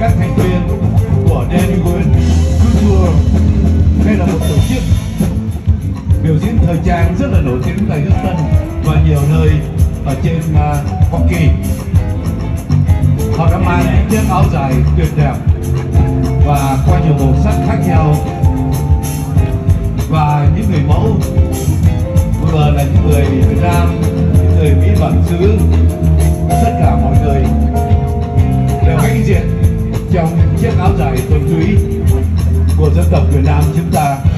các thành viên của Hollywood Culture. Đây là một tổ chức biểu diễn thời trang rất là nổi tiếng tại Houston và nhiều nơi ở trên Hoa Kỳ. Họ đã mang những chiếc áo dài tuyệt đẹp và qua nhiều màu sắc khác nhau, và những người mẫu vừa là những người Việt Nam, những người Mỹ bản xứ, tất cả mọi người đều hãnh diện trong chiếc áo dài thuần túy của dân tộc Việt Nam chúng ta.